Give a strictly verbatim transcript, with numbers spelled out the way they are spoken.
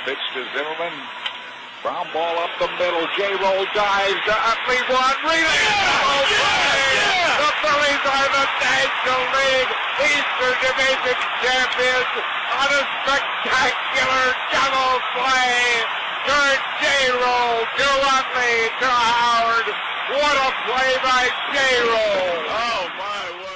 pitch to Zimmerman. Ground ball up the middle. J-Roll dives to Utley. One relay. Yeah, Oh, yeah, yeah. The Phillies are the National League Eastern Division champions on a spectacular double play. Turn J-Roll to Utley to Howard. What a play by J-Roll. Oh, my word.